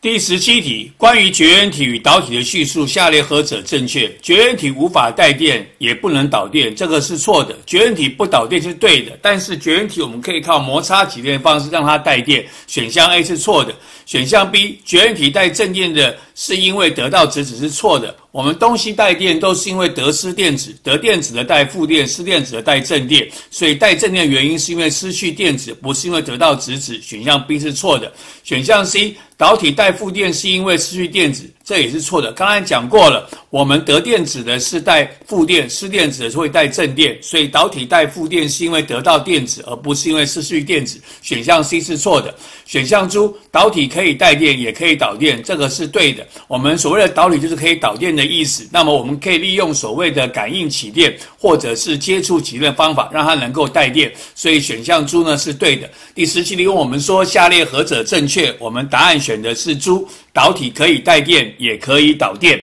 第17题，关于绝缘体与导体的叙述，下列何者正确？绝缘体无法带电，也不能导电，这个是错的。绝缘体不导电是对的，但是绝缘体我们可以靠摩擦挤电的方式让它带电。选项 A 是错的。选项 B， 绝缘体带正电的是因为得到质子是错的。我们东西带电都是因为得失电子，得电子的带负电，失电子的带正电，所以带正电的原因是因为失去电子，不是因为得到质子。选项 B 是错的。选项 C， 导体带负电是因为失去电子，这也是错的。刚才讲过了，我们得电子的是带负电，失电子的是会带正电，所以导体带负电是因为得到电子，而不是因为失去电子。选项 C 是错的。选项 D， 导体可以带电，也可以导电，这个是对的。我们所谓的导体就是可以导电的意思，那么我们可以利用所谓的感应起电或者是接触起电的方法，让它能够带电，所以选项 D 呢是对的。第17题问我们说下列何者正确，我们答案选的是 D， 导体可以带电，也可以导电。